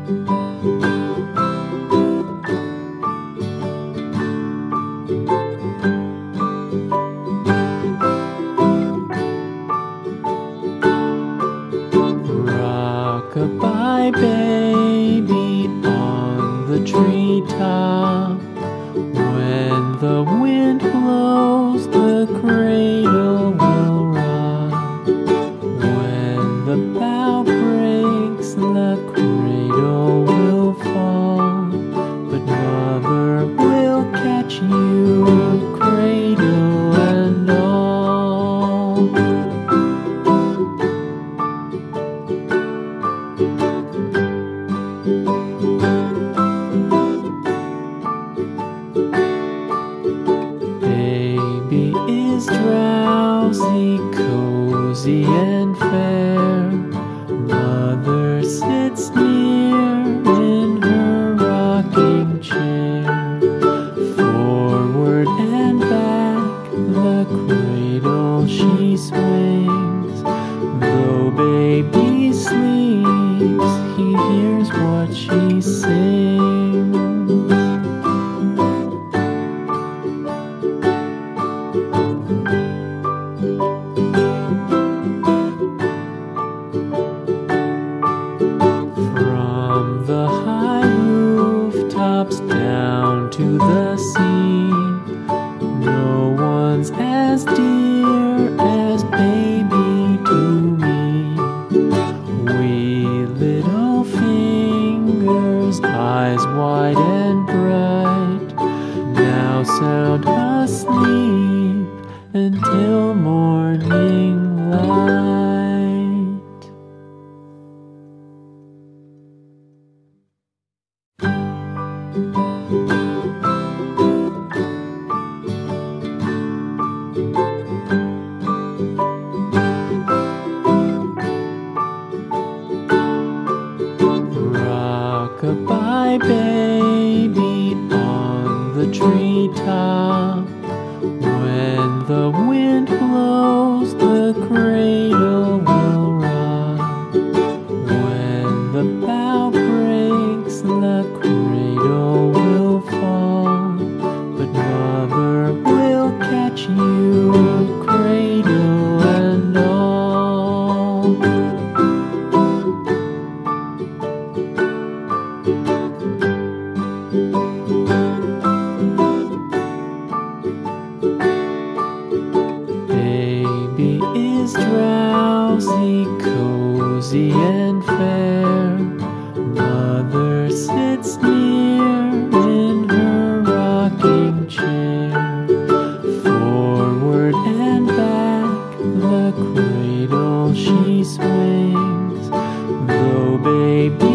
Rock-a-bye baby on the treetop. When the wind blows, the cradle will rock. When the bough breaks, the cradle will fall. But mother will catch you, cradle and all. Baby is drowsy, cozy and fair. Mother sits near in her rocking chair. Forward and back, the cradle she swings. Though baby sleeps, he hears what she sings. From the high rooftops down to the sea, no one's as dear as baby to me. Wee little fingers, eyes wide and bright, now sound asleep until morning light. Rock-a-bye baby on the treetop. When the wind blows, the cradle will rock. When the bough breaks, the cradle will fall. But mother will catch you, cradle and all. Baby is drowsy, cozy and fair. Mother sits near in her rocking chair. Forward and back, the cradle she swings. Though baby